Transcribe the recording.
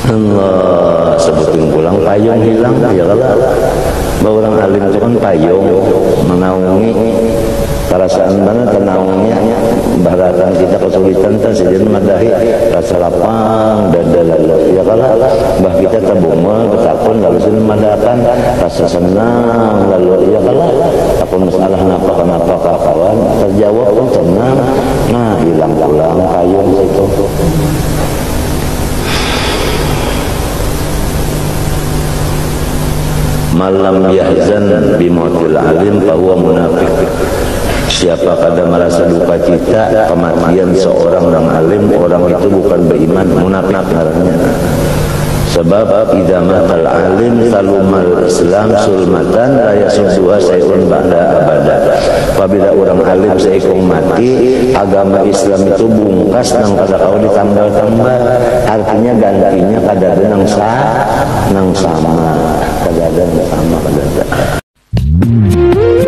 Allah sebutin pulang payung hilang ya kalau bahwa orang alim itu kan payung menaungi perasaan banget menaunginya bahkan kita kesulitan tersedia madahi rasa lapang dada lalu ya kalau bah kita tabunga ketakun lalu sini madakan rasa senang lalu ya kalau takun masalah kenapa kawan terjawab pun tenang nah hilang pulang payung itu. Malam yahzan bimautil alim bahwa munafik. Siapa kada merasa duka cita kematian seorang yang alim, orang itu bukan beriman, munafik ngarannya. Sebab idza matal alim salumal islam sulmatan la yasudduha sayun ba'da abada. Apabila orang alim seikung mati, agama Islam itu bungkas nang kada kau ditambah-tambah. Artinya gantinya kada ada nang sama. Kada ada.